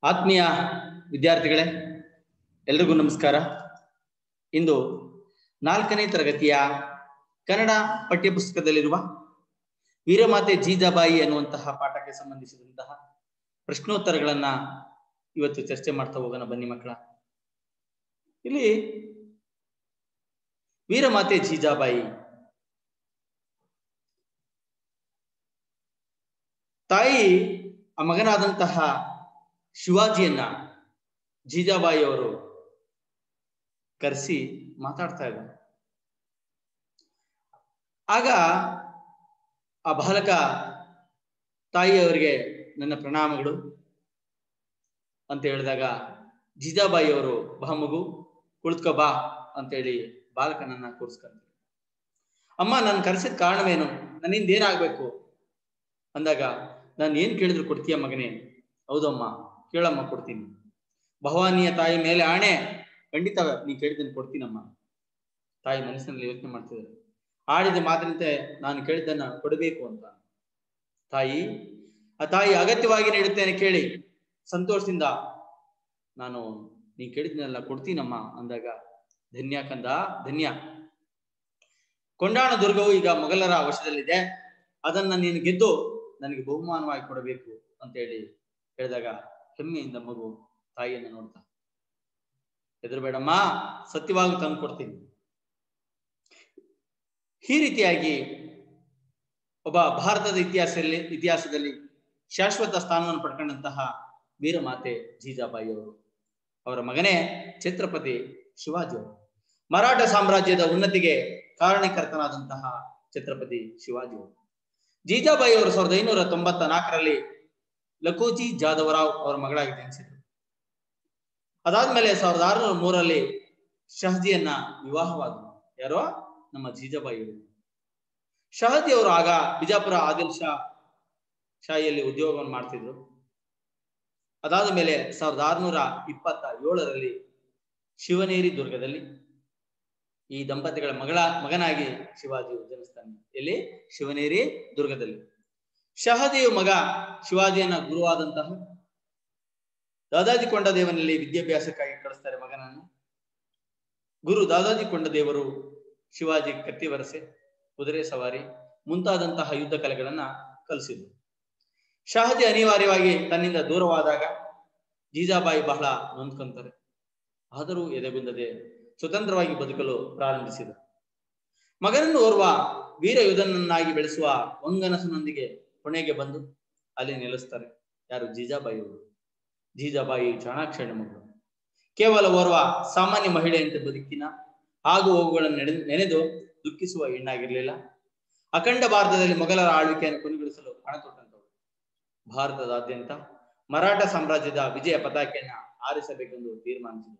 ಆತ್ಮೀಯ ವಿದ್ಯಾರ್ಥಿಗಳೇ, ಎಲ್ರಿಗೂ ನಮಸ್ಕಾರ. ಇಂದು 4ನೇ ತರಗತಿಯ ಕನ್ನಡ ಪಠ್ಯಪುಸ್ತಕದಲ್ಲಿರುವ ವೀರಮಾತೆ ಜೀಜಾಬಾಯಿ ಅನ್ನುವಂತಹ ಪಾಠಕ್ಕೆ ಸಂಬಂಧಿಸಿದಂತಹ ಪ್ರಶ್ನೋತ್ತರಗಳನ್ನ ಇವತ್ತು ಚರ್ಚೆ ಮಾಡ್ತಾ ಹೋಗೋಣ. ಬನ್ನಿ ಮಕ್ಕಳ. ಇಲ್ಲಿ ವೀರಮಾತೆ ಜೀಜಾಬಾಯಿ ತಾಯಿ ಆ ಮಗನಾದಂತಹ ಶಿವಾಜಿಯನ್ನ ಜೀಜಾಬಾಯಿ ಅವರು ಕರೆಸಿ ಮಾತಾಡ್ತಾ ಇದ್ದಾರೆ. ಆಗ ಆ ಬಾಲಕ ತಾಯಿಯವರಿಗೆ ನನ್ನ ಪ್ರಣಾಮಗಳು ಅಂತ ಹೇಳಿದಾಗ ಜೀಜಾಬಾಯಿ ಅವರು ಬಾ ಮಗು ಕುಳಿತುಕೋ ಬಾ ಅಂತೇಳಿ ಬಾಲಕನನ್ನ ಕೂರಿಸ್ಕೊಂತಾರೆ. ಅಮ್ಮ ನಾನು ಕರೆಸಿದ ಕಾರಣವೇನು, ನನ್ನಿಂದ ಏನಾಗ್ಬೇಕು ಅಂದಾಗ, ನಾನು ಏನ್ ಕೇಳಿದ್ರು ಕೊಡ್ತೀಯ ಮಗನೇ? ಹೌದಮ್ಮ, ಕೇಳಮ್ಮ, ಕೊಡ್ತೀನಿ. ಭವಾನಿಯ ತಾಯಿ ಮೇಲೆ ಆಣೆ, ಖಂಡಿತ ನೀ ಕೇಳಿದ್ದನ್ನು ಕೊಡ್ತೀನಮ್ಮ. ತಾಯಿ ಮನಸ್ಸಿನಲ್ಲಿ ಯೋಚನೆ ಮಾಡ್ತಿದ್ದಾರೆ. ಆಡಿದ ಮಾತಿನಂತೆ ನಾನು ಕೇಳಿದ್ದನ್ನ ಕೊಡಬೇಕು ಅಂತ. ಆ ತಾಯಿ ಅಗತ್ಯವಾಗಿ ನೀಡುತ್ತೇನೆ ಕೇಳಿ ಸಂತೋಷದಿಂದ ನಾನು ನೀ ಕೇಳಿದ್ನೆಲ್ಲ ಕೊಡ್ತೀನಮ್ಮ ಅಂದಾಗ, ಧನ್ಯ ಕಂದ, ಧನ್ಯ. ಕೊಂಡಾಣ ದುರ್ಗವು ಈಗ ಮೊಘಲರ ವಶದಲ್ಲಿದೆ, ಅದನ್ನ ನೀನು ಗೆದ್ದು ನನಗೆ ಬಹುಮಾನವಾಗಿ ಕೊಡಬೇಕು ಅಂತ ಹೇಳಿ ಹೇಳಿದಾಗ ಹೆಮ್ಮೆಯಿಂದ ಮಗು ತಾಯಿಯನ್ನು ನೋಡ್ತಾ, ಹೆದರಬೇಡಮ್ಮ, ಸತ್ಯವಾಗಿ ತಂದು ಕೊಡ್ತೀನಿ. ಈ ರೀತಿಯಾಗಿ ಒಬ್ಬ ಭಾರತದ ಇತಿಹಾಸದಲ್ಲಿ ಶಾಶ್ವತ ಸ್ಥಾನವನ್ನು ಪಡ್ಕೊಂಡಂತಹ ವೀರಮಾತೆ ಜೀಜಾಬಾಯಿ ಅವರು, ಅವರ ಮಗನೇ ಛತ್ರಪತಿ ಶಿವಾಜಿ ಅವರು, ಮರಾಠ ಸಾಮ್ರಾಜ್ಯದ ಉನ್ನತಿಗೆ ಕಾರಣಕರ್ತನಾದಂತಹ ಛತ್ರಪತಿ ಶಿವಾಜಿ ಅವರು. ಜೀಜಾಬಾಯಿ ಅವರು 1594ರಲ್ಲಿ ಲಖೋಜಿ ಜಾದವರಾವ್ ಅವರ ಮಗಳಾಗಿ ಜನಿಸಿದರು. ಅದಾದ್ಮೇಲೆ 1603ರಲ್ಲಿ ಶಹಜಿಯನ್ನ ವಿವಾಹವಾದರು. ಯಾರೋ ನಮ್ಮ ಜೀಜಾಬಾಯಿ ಅವರು. ಶಹಜಿ ಅವರು ಆಗ ಬಿಜಾಪುರ ಆದಿಲ್ ಶಾಹಿಯಲ್ಲಿ ಉದ್ಯೋಗವನ್ನು ಮಾಡ್ತಿದ್ರು. ಅದಾದ ಮೇಲೆ 1627ರಲ್ಲಿ ಶಿವನೇರಿ ದುರ್ಗದಲ್ಲಿ ಈ ದಂಪತಿಗಳ ಮಗನಾಗಿ ಶಿವಾಜಿ ಜನಿಸ್ತಾನೆ. ಎಲ್ಲಿ? ಶಿವನೇರಿ ದುರ್ಗದಲ್ಲಿ. ಶಹಜಿಯ ಮಗ ಶಿವಾಜಿಯನ್ನ ಗುರುವಾದಂತಹ ದಾದಾಜಿ ಕೊಂಡದೇವನಲ್ಲಿ ವಿದ್ಯಾಭ್ಯಾಸಕ್ಕಾಗಿ ಕಳಿಸ್ತಾರೆ ಮಗನನ್ನು. ಗುರು ದಾದಾಜಿ ಕೊಂಡದೇವರು ಶಿವಾಜಿ ಕತ್ತಿ ವರಸೆ, ಕುದುರೆ ಸವಾರಿ ಮುಂತಾದಂತಹ ಯುದ್ಧ ಕಲೆಗಳನ್ನ ಕಲಿಸಿದ್ರು. ಶಹಜಿ ಅನಿವಾರ್ಯವಾಗಿ ತನ್ನಿಂದ ದೂರವಾದಾಗ ಜೀಜಾಬಾಯಿ ಬಹಳ ನೊಂದ್ಕೊಂತಾರೆ. ಆದರೂ ಎದೆಗುಂದದೆ ಸ್ವತಂತ್ರವಾಗಿ ಬದುಕಲು ಪ್ರಾರಂಭಿಸಿದರು. ಮಗನನ್ನು ಓರ್ವ ವೀರ ಯೋಧನನ್ನಾಗಿ ಬೆಳೆಸುವ ಒಂಗನಸಿನೊಂದಿಗೆ ಪುಣೆಗೆ ಬಂದು ಅಲ್ಲಿ ನೆಲೆಸ್ತಾರೆ. ಯಾರು? ಜೀಜಾಬಾಯಿ ಅವರು. ಜೀಜಾಬಾಯಿ ಚಾಣಾಕ್ಷ ಮಗಳು. ಕೇವಲ ಓರ್ವ ಸಾಮಾನ್ಯ ಮಹಿಳೆಯಂತೆ ಬದುಕಿನ ಆಗು ಹೋಗುಗಳನ್ನು ನೆನೆದು ದುಃಖಿಸುವ ಹೆಣ್ಣಾಗಿರ್ಲಿಲ್ಲ. ಅಖಂಡ ಭಾರತದಲ್ಲಿ ಮೊಘಲರ ಆಳ್ವಿಕೆಯನ್ನು ಕೊನೆಗೊಳಿಸಲು ಪಣ ತೊಟ್ಟಂತವರು. ಭಾರತದಾದ್ಯಂತ ಮರಾಠ ಸಾಮ್ರಾಜ್ಯದ ವಿಜಯ ಪತಾಕೆಯನ್ನ ಆರಿಸಬೇಕೆಂದು ತೀರ್ಮಾನಿಸಿದರು.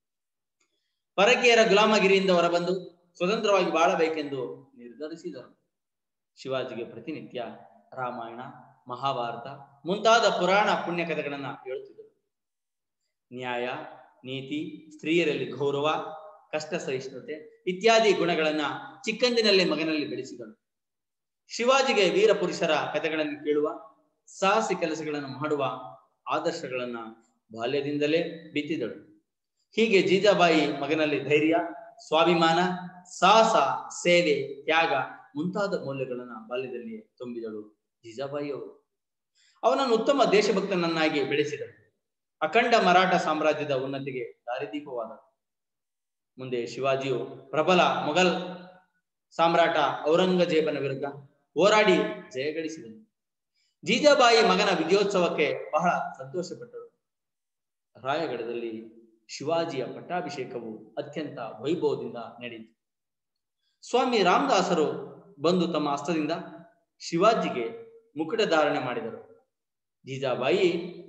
ಪರಕೀಯರ ಗುಲಾಮಗಿರಿಯಿಂದ ಹೊರಬಂದು ಸ್ವತಂತ್ರವಾಗಿ ಬಾಳಬೇಕೆಂದು ನಿರ್ಧರಿಸಿದರು. ಶಿವಾಜಿಗೆ ಪ್ರತಿನಿತ್ಯ ರಾಮಾಯಣ, ಮಹಾಭಾರತ ಮುಂತಾದ ಪುರಾಣ ಪುಣ್ಯ ಕಥೆಗಳನ್ನ ಹೇಳುತ್ತಿದ್ದರು. ನ್ಯಾಯ, ನೀತಿ, ಸ್ತ್ರೀಯರಲ್ಲಿ ಗೌರವ, ಕಷ್ಟ ಸಹಿಷ್ಣುತೆ ಇತ್ಯಾದಿ ಗುಣಗಳನ್ನ ಚಿಕ್ಕಂದಿನಲ್ಲೇ ಮಗನಲ್ಲಿ ಬೆಳೆಸಿದಳು. ಶಿವಾಜಿಗೆ ವೀರ ಪುರುಷರ ಕಥೆಗಳನ್ನು ಕೇಳುವ, ಸಾಹಸಿ ಕೆಲಸಗಳನ್ನು ಮಾಡುವ ಆದರ್ಶಗಳನ್ನ ಬಾಲ್ಯದಿಂದಲೇ ಬಿತ್ತಿದಳು. ಹೀಗೆ ಜೀಜಾಬಾಯಿ ಮಗನಲ್ಲಿ ಧೈರ್ಯ, ಸ್ವಾಭಿಮಾನ, ಸಾಹಸ, ಸೇವೆ, ತ್ಯಾಗ ಮುಂತಾದ ಮೌಲ್ಯಗಳನ್ನ ಬಾಲ್ಯದಲ್ಲಿ ತುಂಬಿದಳು ಜೀಜಾಬಾಯಿ ಅವರು. ಅವನನ್ನು ಉತ್ತಮ ದೇಶಭಕ್ತನನ್ನಾಗಿ ಬೆಳೆಸಿದಳು. ಅಖಂಡ ಮರಾಠ ಸಾಮ್ರಾಜ್ಯದ ಉನ್ನತಿಗೆ ದಾರಿದೀಪವಾದಳು. ಮುಂದೆ ಶಿವಾಜಿಯು ಪ್ರಬಲ ಮೊಘಲ್ ಸಾಮ್ರಾಟ ಔರಂಗಜೇಬನ ವಿರುದ್ಧ ಹೋರಾಡಿ ಜಯಗಳಿಸಿದನು. ಜೀಜಾಬಾಯಿ ಮಗನ ವಿಜಯೋತ್ಸವಕ್ಕೆ ಬಹಳ ಸಂತೋಷಪಟ್ಟರು. ರಾಯಗಢದಲ್ಲಿ ಶಿವಾಜಿಯ ಪಟ್ಟಾಭಿಷೇಕವು ಅತ್ಯಂತ ವೈಭವದಿಂದ ನಡೆಯಿತು. ಸ್ವಾಮಿ ರಾಮದಾಸರು ಬಂದು ತಮ್ಮ ಹಸ್ತದಿಂದ ಶಿವಾಜಿಗೆ ಮುಕುಟ ಧಾರಣೆ ಮಾಡಿದರು. ಜೀಜಾಬಾಯಿ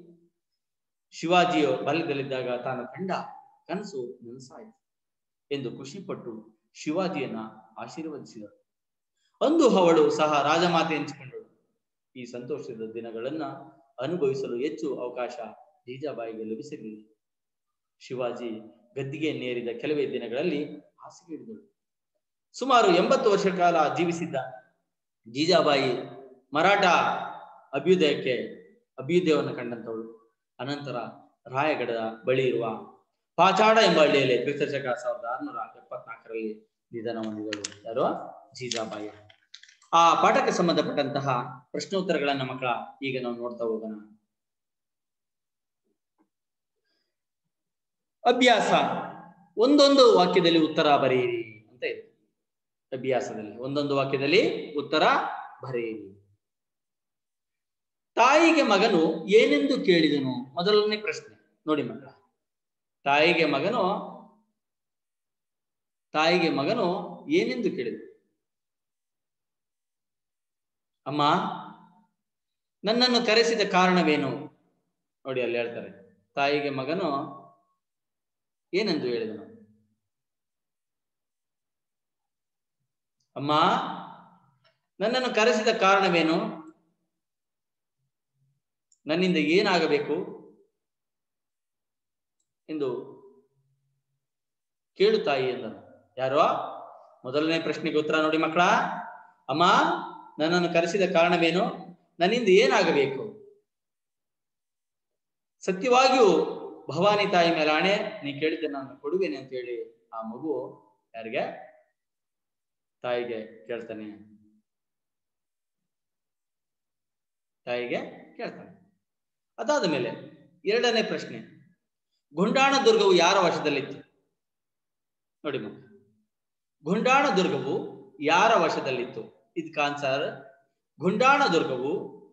ಶಿವಾಜಿಯ ಬಾಲ್ಯದಲ್ಲಿದ್ದಾಗ ತಾನು ಕಂಡ ಕನಸು ನನಸಾಯಿತು ಎಂದು ಖುಷಿಪಟ್ಟು ಶಿವಾಜಿಯನ್ನ ಆಶೀರ್ವದಿಸಿದರು. ಅಂದು ಅವಳು ಸಹ ರಾಜಮಾತೆ ಎನಿಸಿಕೊಂಡಳು. ಈ ಸಂತೋಷದ ದಿನಗಳನ್ನ ಅನುಭವಿಸಲು ಹೆಚ್ಚು ಅವಕಾಶ ಜೀಜಾಬಾಯಿಗೆ ಲಭಿಸಲಿಲ್ಲ. ಶಿವಾಜಿ ಗದ್ದಿಗೆ ನೇರಿದ ಕೆಲವೇ ದಿನಗಳಲ್ಲಿ ಹಾಸಿಗೆ ಹಿಡಿದಳು. ಸುಮಾರು 80 ವರ್ಷ ಕಾಲ ಜೀವಿಸಿದ್ದ ಜೀಜಾಬಾಯಿ ಮರಾಠ ಅಭ್ಯುದಯವನ್ನು ಕಂಡಂತವಳು. ಅನಂತರ ರಾಯಗಢ ಬಳಿ ಇರುವ ಪಾಚಾಡ ಎಂಬ ಹಳ್ಳಿಯಲ್ಲಿ ಕ್ರಿಸ್ತಶಕ 1674ರಲ್ಲಿ ನಿಧನ ಹೊಂದಿದಳು. ಯಾರು? ಜೀಜಾಬಾಯಿ. ಆ ಪಾಠಕ್ಕೆ ಸಂಬಂಧಪಟ್ಟಂತಹ ಪ್ರಶ್ನೋತ್ತರಗಳನ್ನ ಮಕ್ಕಳ ಈಗ ನಾವು ನೋಡ್ತಾ ಹೋಗೋಣ. ಅಭ್ಯಾಸ, ಒಂದೊಂದು ವಾಕ್ಯದಲ್ಲಿ ಉತ್ತರ ಬರೆಯಿರಿ ಅಂತ ಇದೆ. ಅಭ್ಯಾಸದಲ್ಲಿ ಒಂದೊಂದು ವಾಕ್ಯದಲ್ಲಿ ಉತ್ತರ ಬರೆಯಿರಿ. ತಾಯಿಗೆ ಮಗನು ಏನೆಂದು ಕೇಳಿದನು? ಮೊದಲನೇ ಪ್ರಶ್ನೆ ನೋಡಿ ಮಕ್ಕಳ. ತಾಯಿಗೆ ಮಗನು ಏನೆಂದು ಕೇಳಿದನು? ಅಮ್ಮ, ನನ್ನನ್ನು ಕರೆಸಿದ ಕಾರಣವೇನು? ನೋಡಿ ಅಲ್ಲಿ ಹೇಳ್ತಾರೆ, ತಾಯಿಗೆ ಮಗನು ಏನೆಂದು ಹೇಳಿದನು? ಅಮ್ಮ, ನನ್ನನ್ನು ಕರೆಸಿದ ಕಾರಣವೇನು? ನನ್ನಿಂದ ಏನಾಗಬೇಕು ಎಂದು ಕೇಳು ತಾಯಿ ಎಂದನು. ಯಾರೋ? ಮೊದಲನೇ ಪ್ರಶ್ನೆಗೆ ಉತ್ತರ ನೋಡಿ ಮಕ್ಕಳ. ಅಮ್ಮ, ನನ್ನನ್ನು ಕರೆಸಿದ ಕಾರಣವೇನು? ನನ್ನಿಂದ ಏನಾಗಬೇಕು? ಸತ್ಯವಾಗಿಯೂ ಭವಾನಿ ತಾಯಿ ಮೇಲೆ ಆಣೆ, ನೀ ಕೇಳಿದ್ದೆ ನಾನು ಕೊಡುವೇನೆ ಅಂತ ಹೇಳಿ ಆ ಮಗು ಯಾರಿಗೆ? ತಾಯಿಗೆ ಕೇಳ್ತಾನೆ. ಅದಾದ ಮೇಲೆ ಎರಡನೇ ಪ್ರಶ್ನೆ, ಗುಂಡಾಣ ದುರ್ಗವು ಯಾರ ವಶದಲ್ಲಿತ್ತು? ನೋಡಿ ಮಕ್ಕಳ, ಗುಂಡಾಣ ದುರ್ಗವು ಯಾರ ವಶದಲ್ಲಿತ್ತು? ಇದಕ್ಕೆ ಆನ್ಸರ್, ಗುಂಡಾಣ ದುರ್ಗವು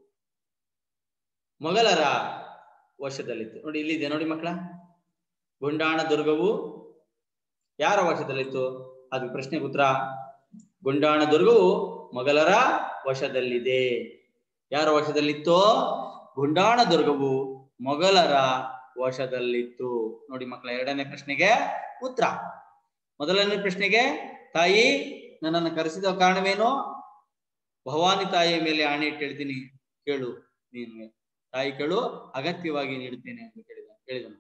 ಮೊಘಲರ ವಶದಲ್ಲಿತ್ತು. ನೋಡಿ ಇಲ್ಲಿದೆ ನೋಡಿ ಮಕ್ಕಳ, ಗುಂಡಾಣ ದುರ್ಗವು ಯಾರ ವಶದಲ್ಲಿತ್ತು? ಅದು ಪ್ರಶ್ನೆಗೆ ಉತ್ತರ, ಗುಂಡಾಣ ದುರ್ಗವು ಮೊಘಲರ ವಶದಲ್ಲಿದೆ. ಯಾರ ವಶದಲ್ಲಿತ್ತು? ಗುಂಡಾಣ ದುರ್ಗವು ಮೊಘಲರ ವಶದಲ್ಲಿತ್ತು. ನೋಡಿ ಮಕ್ಕಳ, ಎರಡನೇ ಪ್ರಶ್ನೆಗೆ ಉತ್ತರ. ಮೊದಲನೇ ಪ್ರಶ್ನೆಗೆ, ತಾಯಿ ನನ್ನನ್ನು ಕರೆಸಿದ ಕಾರಣವೇನು? ಭವಾನಿ ತಾಯಿಯ ಮೇಲೆ ಆಣೆ ಇಟ್ಟು ಹೇಳ್ತೀನಿ, ಕೇಳು, ನೀನು ತಾಯಿ ಕೇಳು, ಅಗತ್ಯವಾಗಿ ನೀಡುತ್ತೇನೆ ಅಂತ ಹೇಳಿದನು.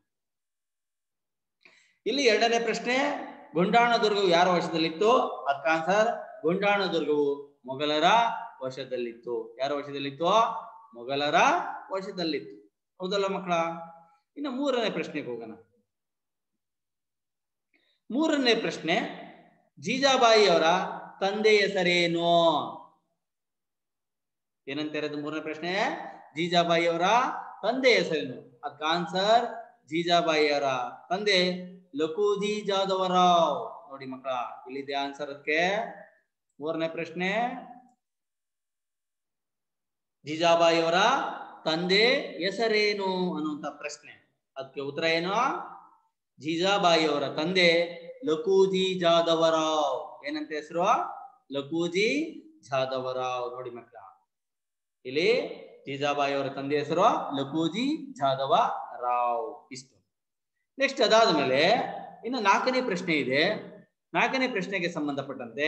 ಇಲ್ಲಿ ಎರಡನೇ ಪ್ರಶ್ನೆ, ಗುಂಡಾಣ ದುರ್ಗವು ಯಾರ ವಶದಲ್ಲಿತ್ತು? ಅದಕ್ಕೆ ಆನ್ಸರ್, ಗುಂಡಾಣ ದುರ್ಗವು ಮೊಘಲರ ವಶದಲ್ಲಿತ್ತು. ಯಾರ ವಶದಲ್ಲಿತ್ತು? ಮೊಘಲರ ವಶದಲ್ಲಿತ್ತು. ಹೌದಲ್ಲ ಮಕ್ಕಳ? ಇನ್ನು ಮೂರನೇ ಪ್ರಶ್ನೆಗೆ ಹೋಗೋಣ. ಮೂರನೇ ಪ್ರಶ್ನೆ, ಜೀಜಾಬಾಯಿ ಅವರ ತಂದೆ ಹೆಸರೇನು? ಏನಂತ ಇರೋದು ಮೂರನೇ ಪ್ರಶ್ನೆ? ಜೀಜಾಬಾಯಿ ಅವರ ತಂದೆ ಹೆಸರೇನು? ಅದಕ್ಕೆ ಆನ್ಸರ್, ಜೀಜಾಬಾಯಿ ಅವರ ತಂದೆ ಲಕುಜಿ ಜಾದವರಾವ್. ನೋಡಿ ಮಕ್ಕಳ, ಇಲ್ಲಿದೆ ಆನ್ಸರ್. ಅದಕ್ಕೆ ಮೂರನೇ ಪ್ರಶ್ನೆ, ಜೀಜಾಬಾಯಿ ಅವರ ತಂದೆ ಹೆಸರೇನು ಅನ್ನುವಂತ ಪ್ರಶ್ನೆ. ಅದಕ್ಕೆ ಉತ್ತರ ಏನು? ಜೀಜಾಬಾಯಿ ಅವರ ತಂದೆ ಲಕುಜಿ ಜಾದವರಾವ್. ಏನಂತ ಹೆಸರು? ಲಕುಜಿ ಜಾದವರಾವ್. ನೋಡಿ ಮಕ್ಕಳ, ಇಲ್ಲಿ ಜೀಜಾಬಾಯಿ ಅವರ ತಂದೆ ಹೆಸರು ಲಕುಜಿ ಜಾದವ ರಾವ್. ಇಷ್ಟು. ನೆಕ್ಸ್ಟ್ ಅದಾದ ಮೇಲೆ ಇನ್ನು ನಾಲ್ಕನೇ ಪ್ರಶ್ನೆ ಇದೆ. ನಾಲ್ಕನೇ ಪ್ರಶ್ನೆಗೆ ಸಂಬಂಧಪಟ್ಟಂತೆ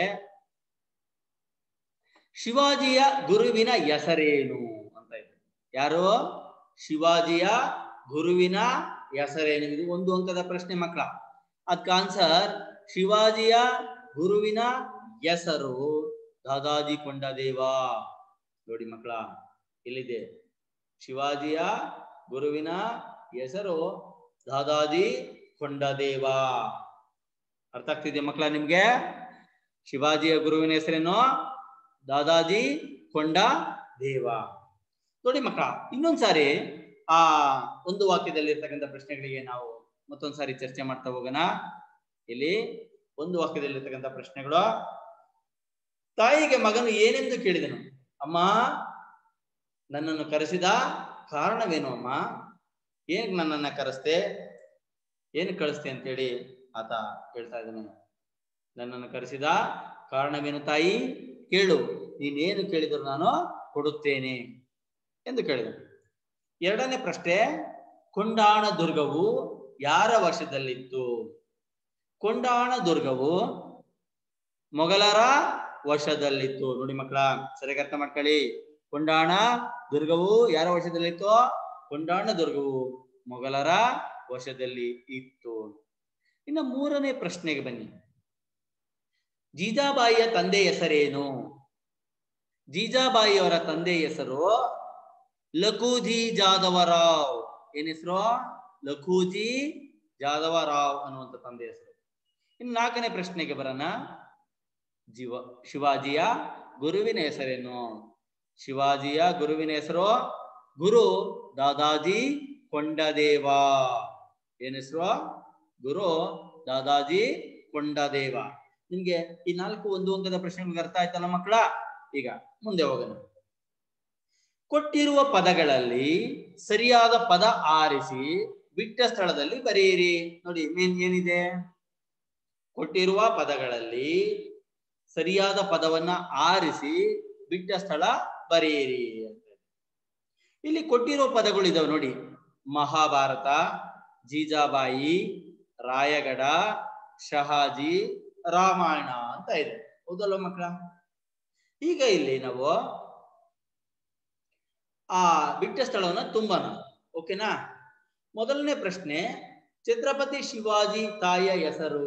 ಶಿವಾಜಿಯ ಗುರುವಿನ ಹೆಸರೇನು ಅಂತ ಇದೆ. ಯಾರು? ಶಿವಾಜಿಯ ಗುರುವಿನ ಹೆಸರೇನು? ಇದು ಒಂದು ಅಂಕದ ಪ್ರಶ್ನೆ ಮಕ್ಕಳ. ಅದಕ್ಕೆ ಆನ್ಸರ್, ಶಿವಾಜಿಯ ಗುರುವಿನ ಹೆಸರು ದಾದಾಜಿ ಕೊಂಡದೇವ. ನೋಡಿ ಮಕ್ಕಳ, ಇಲ್ಲಿದೆ, ಶಿವಾಜಿಯ ಗುರುವಿನ ಹೆಸರು ದಾದಾಜಿ ಕೊಂಡದೇವ. ಅರ್ಥ ಆಗ್ತಿದೆ ಮಕ್ಕಳ ನಿಮ್ಗೆ? ಶಿವಾಜಿಯ ಗುರುವಿನ ಹೆಸರೇನು? ದಾದಾಜಿ ಕೊಂಡದೇವ. ನೋಡಿ ಮಕ್ಕಳ, ಇನ್ನೊಂದ್ಸಾರಿ ಆ ಒಂದು ವಾಕ್ಯದಲ್ಲಿ ಇರ್ತಕ್ಕಂಥ ಪ್ರಶ್ನೆಗಳಿಗೆ ನಾವು ಮತ್ತೊಂದ್ಸಾರಿ ಚರ್ಚೆ ಮಾಡ್ತಾ ಹೋಗೋಣ. ಇಲ್ಲಿ ಒಂದು ವಾಕ್ಯದಲ್ಲಿ ಇರ್ತಕ್ಕಂಥ ಪ್ರಶ್ನೆಗಳು, ತಾಯಿಗೆ ಮಗನು ಏನೆಂದು ಕೇಳಿದನು? ಅಮ್ಮ, ನನ್ನನ್ನು ಕರೆಸಿದ ಕಾರಣವೇನು? ಅಮ್ಮ, ಏನ್ ನನ್ನನ್ನ ಕರೆಸ್ತೆ, ಏನು ಕಳಿಸ್ತೆ ಅಂತೇಳಿ ಆತ ಹೇಳ್ತಾ ಇದ್ದಾನೆ. ನನ್ನನ್ನು ಕರೆಸಿದ ಕಾರಣವೇನು ತಾಯಿ? ಕೇಳು, ನೀನೇನು ಕೇಳಿದ್ರು ನಾನು ಕೊಡುತ್ತೇನೆ ಎಂದು ಕೇಳಿದನು. ಎರಡನೇ ಪ್ರಶ್ನೆ, ಕೊಂಡಾಣ ದುರ್ಗವು ಯಾರ ವಶದಲ್ಲಿತ್ತು? ಕೊಂಡಾಣ ದುರ್ಗವು ಮೊಘಲರ ವಶದಲ್ಲಿತ್ತು. ನೋಡಿ ಮಕ್ಕಳ, ಸರಿಯಾಗಿ ಅರ್ಥ ಮಾಡ್ಕೊಳ್ಳಿ. ಕೊಂಡಾಣ ದುರ್ಗವು ಯಾರ ವಶದಲ್ಲಿತ್ತು? ಕೊಂಡಾಣ ದುರ್ಗವು ಮೊಘಲರ ವಶದಲ್ಲಿ ಇತ್ತು. ಇನ್ನು ಮೂರನೇ ಪ್ರಶ್ನೆಗೆ ಬನ್ನಿ. ಜೀಜಾಬಾಯಿಯ ತಂದೆ ಹೆಸರೇನು? ಜೀಜಾಬಾಯಿ ಅವರ ತಂದೆ ಹೆಸರು ಲಕುಜಿ ಜಾದವರಾವ್. ಏನ್ ಹೆಸರು? ಲಖೂಜಿ ಜಾದವ ರಾವ್ ಅನ್ನುವಂಥ ತಂದೆ ಹೆಸರು. ಇನ್ನು 4ನೇ ಪ್ರಶ್ನೆಗೆ ಬರೋಣ. ಶಿವಾಜಿಯ ಗುರುವಿನ ಹೆಸರೇನು? ಶಿವಾಜಿಯ ಗುರುವಿನ ಹೆಸರು ಗುರು ದಾದಾಜಿ ಕೊಂಡದೇವ. ಏನ್ ಹೆಸರು? ಗುರು ದಾದಾಜಿ ಕೊಂಡದೇವ. ನಿಮ್ಗೆ ಈ 4 ಒಂದು ಅಂಕದ ಪ್ರಶ್ನೆಗಳಿಗೆ ಅರ್ಥ ಆಯ್ತಲ್ಲ ಮಕ್ಕಳ? ಈಗ ಮುಂದೆ ಹೋಗೋಣ. ಕೊಟ್ಟಿರುವ ಪದಗಳಲ್ಲಿ ಸರಿಯಾದ ಪದ ಆರಿಸಿ ಬಿಟ್ಟ ಸ್ಥಳದಲ್ಲಿ ಬರೆಯಿರಿ. ನೋಡಿ ಮೇನ್ ಏನಿದೆ? ಕೊಟ್ಟಿರುವ ಪದಗಳಲ್ಲಿ ಸರಿಯಾದ ಪದವನ್ನ ಆರಿಸಿ ಬಿಟ್ಟ ಸ್ಥಳ ಬರೆಯಿರಿ ಅಂತ. ಇಲ್ಲಿ ಕೊಟ್ಟಿರೋ ಪದಗಳು ಇದಾವೆ ನೋಡಿ. ಮಹಾಭಾರತ, ಜೀಜಾಬಾಯಿ, ರಾಯಗಢ, ಶಹಾಜಿ, ರಾಮಾಯಣ ಅಂತ ಇದೆ. ಹೌದಲ್ವ ಮಕ್ಕಳ? ಈಗ ಇಲ್ಲಿ ನಾವು ಆ ಬಿಟ್ಟ ಸ್ಥಳವನ್ನ ತುಂಬೋಣ. ಓಕೆನಾ? ಮೊದಲನೇ ಪ್ರಶ್ನೆ, ಛತ್ರಪತಿ ಶಿವಾಜಿ ತಾಯಿಯ ಹೆಸರು.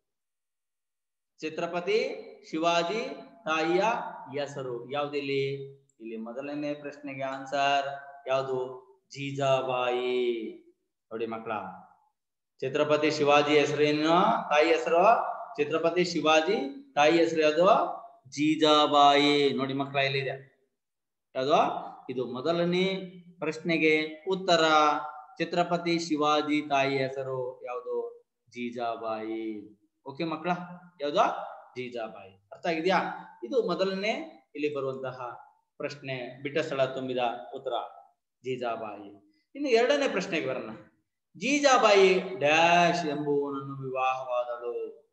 ಛತ್ರಪತಿ ಶಿವಾಜಿ ತಾಯಿಯ ಹೆಸರು ಯಾವ್ದಿಲ್ಲಿ? ಇಲ್ಲಿ ಮೊದಲನೇ ಪ್ರಶ್ನೆಗೆ ಆನ್ಸರ್ ಯಾವುದು? ಜೀಜಾಬಾಯಿ. ನೋಡಿ ಮಕ್ಕಳ, ಛತ್ರಪತಿ ಶಿವಾಜಿ ಹೆಸರೇನು? ತಾಯಿ ಹೆಸರು ಛತ್ರಪತಿ ಶಿವಾಜಿ, ತಾಯಿ ಹೆಸರು ಯಾವುದು? ಜೀಜಾಬಾಯಿ. ನೋಡಿ ಮಕ್ಕಳ, ಇಲ್ಲಿದೆ ಯಾವುದು? ಇದು ಮೊದಲನೇ ಪ್ರಶ್ನೆಗೆ ಉತ್ತರ. ಛತ್ರಪತಿ ಶಿವಾಜಿ ತಾಯಿ ಹೆಸರು ಯಾವುದು? ಜೀಜಾಬಾಯಿ. ಓಕೆ ಮಕ್ಕಳ, ಯಾವುದು? ಜೀಜಾಬಾಯಿ. ಅರ್ಥ ಆಗಿದೆಯಾ? ಇದು ಮೊದಲನೇ ಇಲ್ಲಿ ಬರುವಂತಹ ಪ್ರಶ್ನೆ, ಬಿಟ್ಟ ಸ್ಥಳ ತುಂಬಿದ ಉತ್ತರ ಜೀಜಾಬಾಯಿ. ಇನ್ನು 2ನೇ ಪ್ರಶ್ನೆಗೆ ಬರೋಣ. ಜೀಜಾಬಾಯಿ ಡ್ಯಾಶ್ ಎಂಬುವನನ್ನು ವಿವಾಹವಾದಳು.